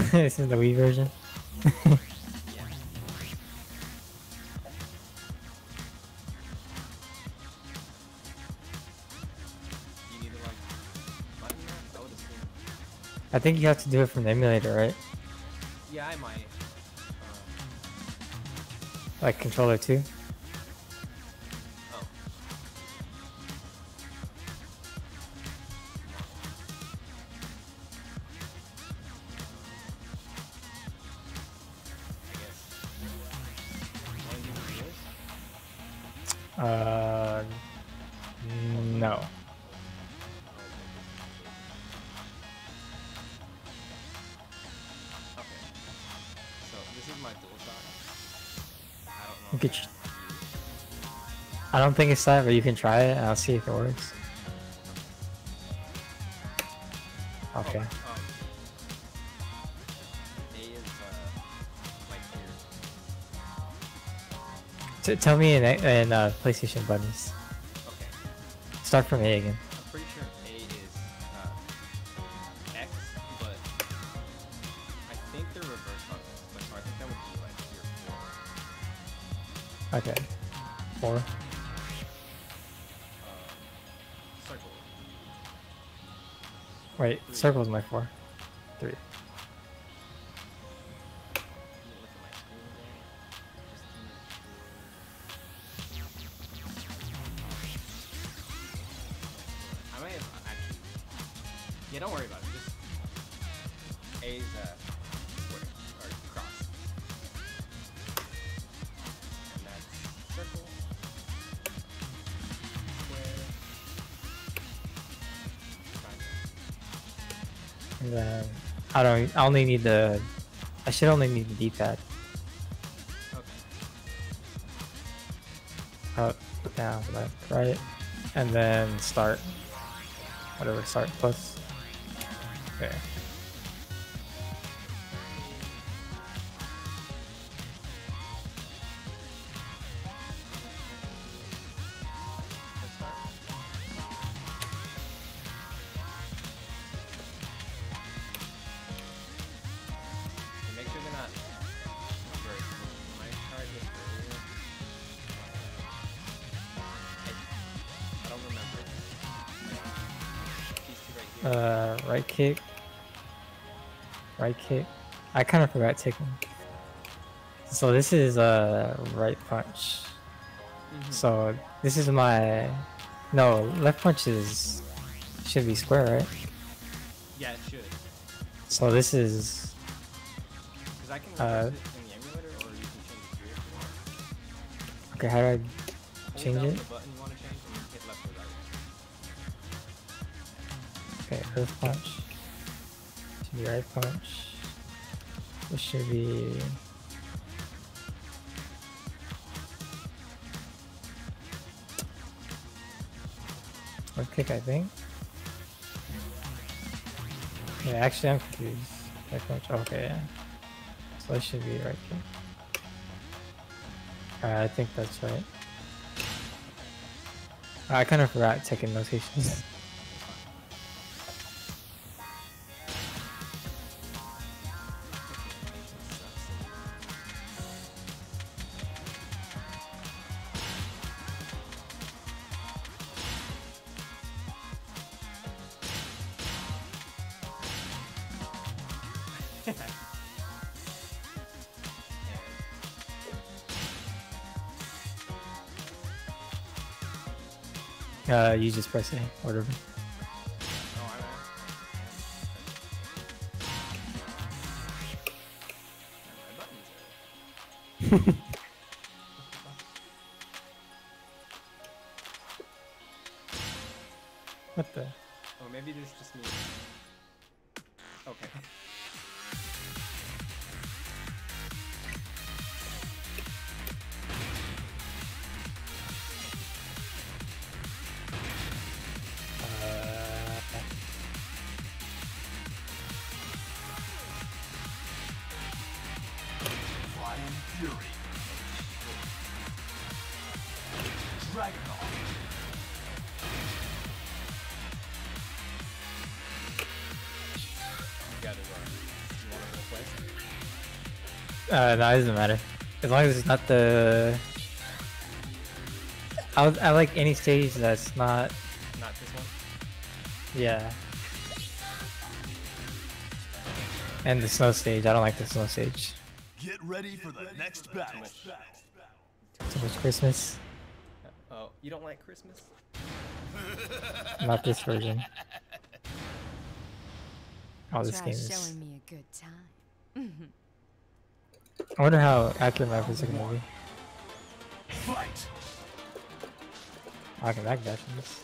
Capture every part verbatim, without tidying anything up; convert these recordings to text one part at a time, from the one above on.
This is the Wii version. Yeah. You need to like button that? I would assume. I think you have to do it from the emulator, right? Yeah, I might. Like controller two. Oh. I guess. Wanna do this? Uh, no. Okay. So this is my DualShock. I don't know. You if could. that's- I don't think it's that, but you can try it and I'll see if it works. Okay. Oh, um, A is uh, like here. T tell me in, in uh, PlayStation buttons. Okay. Start from A again. I'm pretty sure A is uh, X, but I think they're reversed on this. But so I think that would be like here four. Okay. Four. Um, circle. Wait, Three. circle's my four. Three. Let me look at my screen again. Just to make sure. I might have actually. Yeah, don't worry about it. Just A's uh, square or cross, and that's circle, square, triangle. And then I don't. I only need the. I should only need the D-pad. Okay. Up, down, left, right, and then start. Whatever. Start plus. Okay. Let's start. And make sure they're not reversed. When I tried this earlier, I, I don't remember. These two right here. Uh, right kick. Right kick. I kind of forgot taking. So this is a uh, right punch. Mhm. So this is my. No, left punch is should be square, right? Yeah, it should. So this is. Because I can reverse Uh, it in the emulator, or you can change it here if you want. Okay, how do I Hold change down it? the button you want to change, and then hit left or right. Okay, earth punch. Should be right punch. This should be. Left kick, I think. Yeah, actually, I'm confused. Right punch. Okay, yeah. So this should be right kick. Alright, I think that's right. I kind of forgot taking notations. Uh, you just press A, whatever. Oh, I know. My buttons are. What the? Oh, maybe this just means. Okay. Uh, Flying Fury. Dragonball. You got it wrong. You want to go play? Uh, no, it doesn't matter. As long as it's not the. I I like any stage that's not. Not this one. Yeah. And the snow stage. I don't like the snow stage. Get ready for the next battle. Too much Christmas. Oh, you don't like Christmas? Not this version. Oh, this Try game is. showing me a good time. I wonder how accurate my physics are gonna be. Fight. I can backdash from this.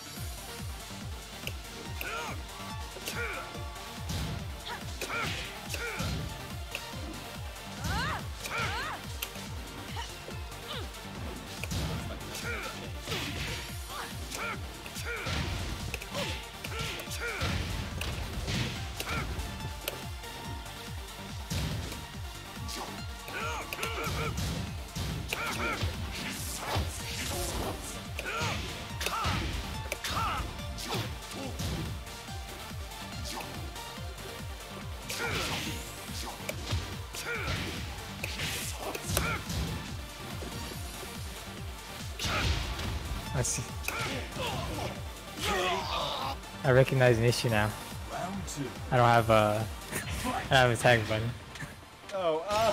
I see. I recognize an issue now. Round two. I don't have a. I don't have a tag button. Oh, uh.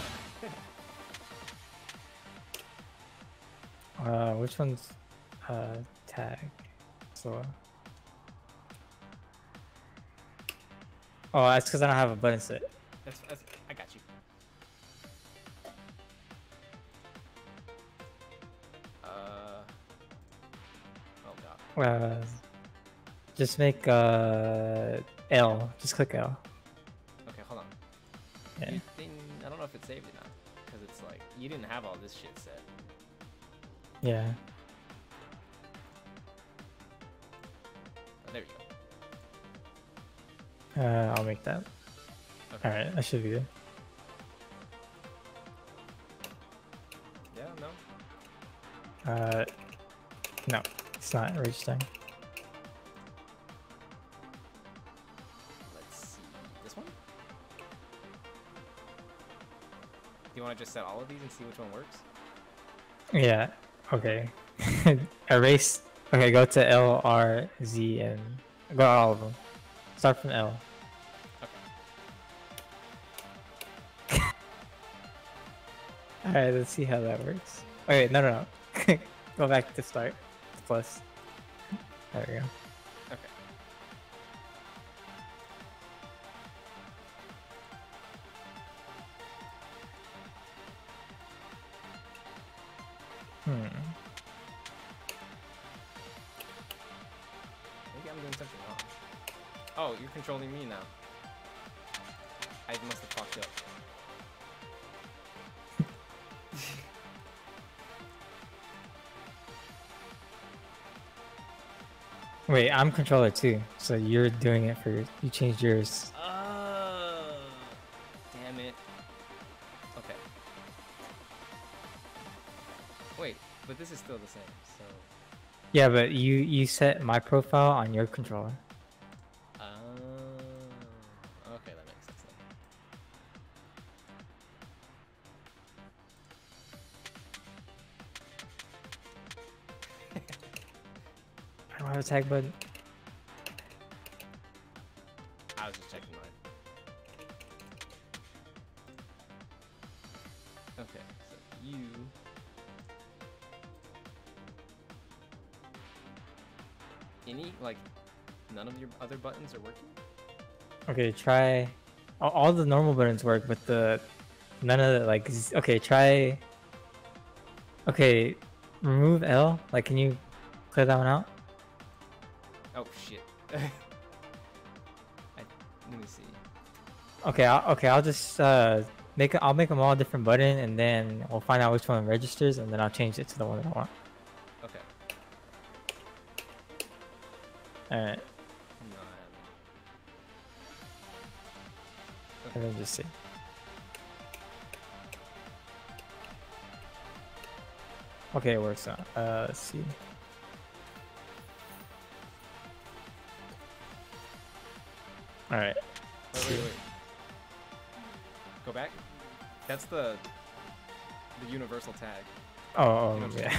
Uh, which one's uh tag? So. Oh, that's because I don't have a button set. That's, that's, I got you. Uh. Oh god. Uh, just make uh L. Just click L. Okay, hold on. Yeah. You think, I don't know if it's saved or not, because it's like you didn't have all this shit set. Yeah. Oh, there you go. Uh, I'll make that. Okay. All right, that should be good. Yeah. No. Uh, no, it's not registering. Let's see. This one? Do you want to just set all of these and see which one works? Yeah. Okay. Erase. Okay, go to L, R, Z, and go to all of them. Start from L. Okay. Alright, let's see how that works. Wait, no, no, no. Go back to start. Plus. There we go. Okay. Hmm. Maybe I'm doing something wrong. Oh, you're controlling me now. I must have fucked up. Wait, I'm controller too. So you're doing it for you changed yours. Oh, damn it. Okay. Wait, but this is still the same, so. Yeah, but you you set my profile on your controller. Oh. Okay, that makes sense then. I don't have a tag button. I was just checking mine. Okay, so you. Any, like, none of your other buttons are working? Okay, try. All, all the normal buttons work, but the none of the like. z- Okay, try. Okay, remove L. Like, can you clear that one out? Oh, shit. I, let me see. Okay, I'll, okay, I'll just uh make it. I'll make them all a different button, and then we'll find out which one registers, and then I'll change it to the one that I want. Okay. All right, No, I haven't. and then just see. Okay, it works out. Uh, let's see. All right. Wait, wait, wait. Go back? That's the the universal tag. Oh, oh Universal yeah. tag.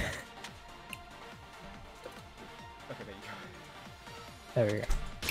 Okay, there you go. There we go.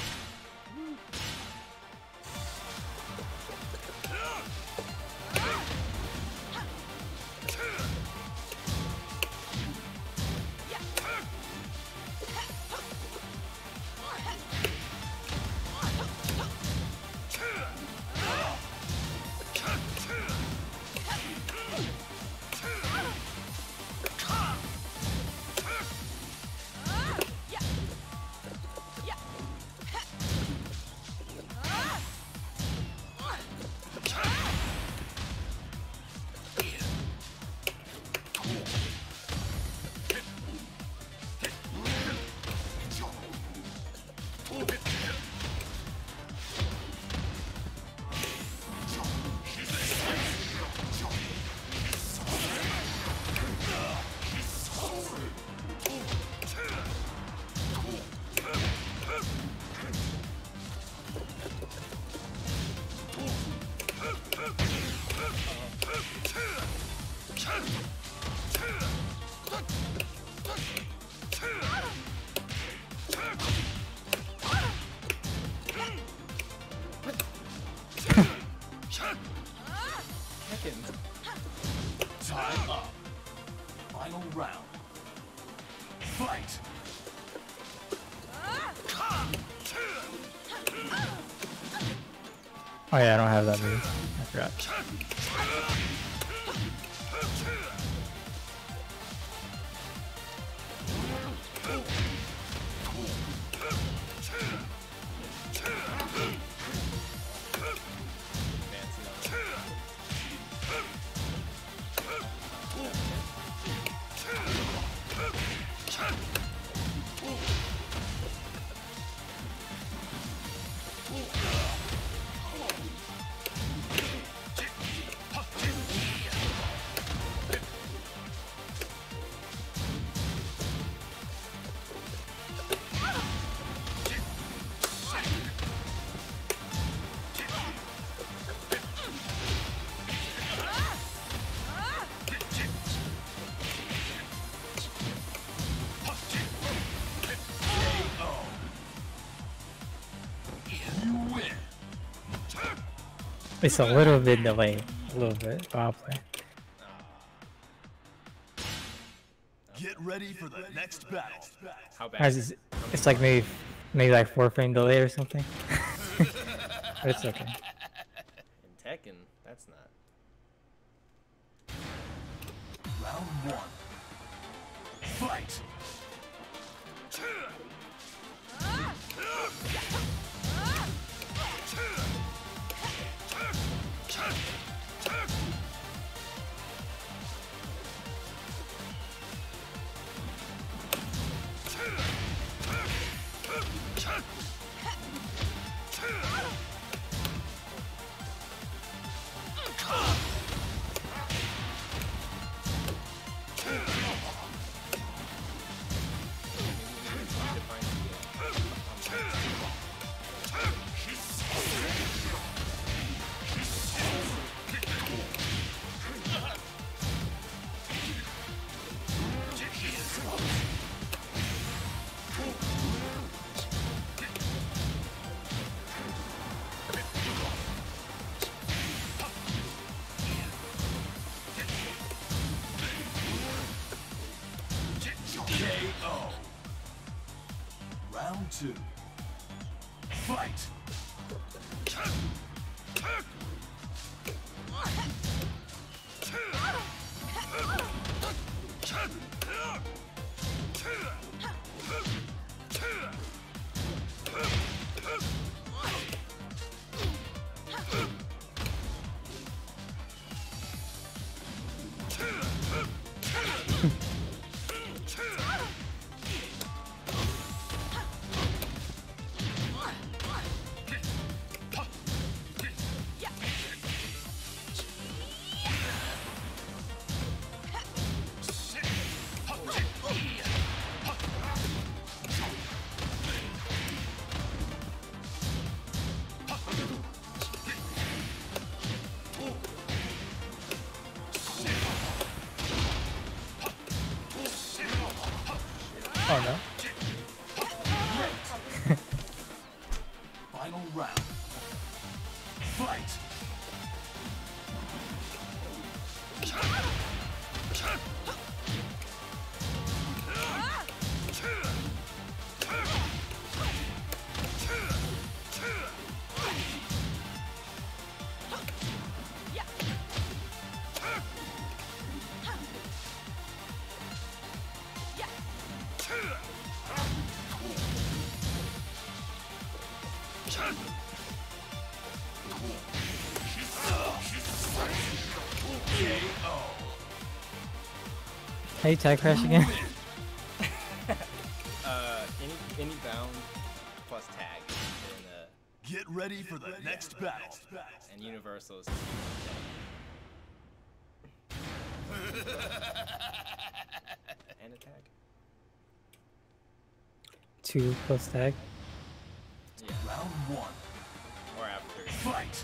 Time up. Final round. Fight. Oh yeah, I don't have that move. I forgot. It's a little bit delayed. A little bit, but I'll play. Get ready for the next battle. How bad? Guys, it's, it's like maybe maybe like four frame delay or something. But it's okay. In Tekken, that's not. Round one. Fight. K O. Round two. Fight. Oh no. Final round. Fight. Hey, tie crash again. Uh, any any bound plus tag, and uh, Get ready for the next battle. and universals. And attack. Two plus tag. Yeah. Round one. Or after. Fight.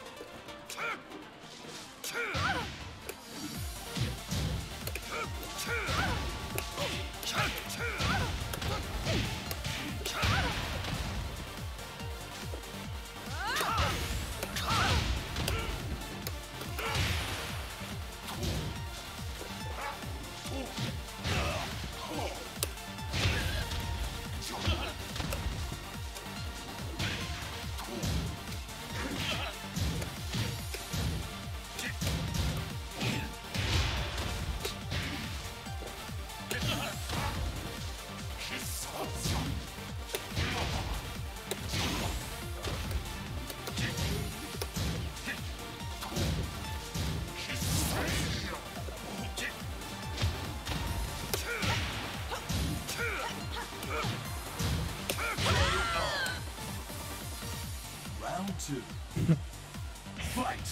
Round two. Fight.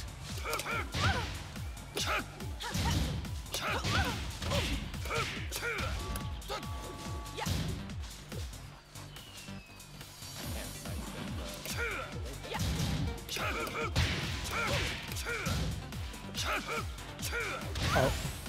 Can't sidestep, uh, Oh.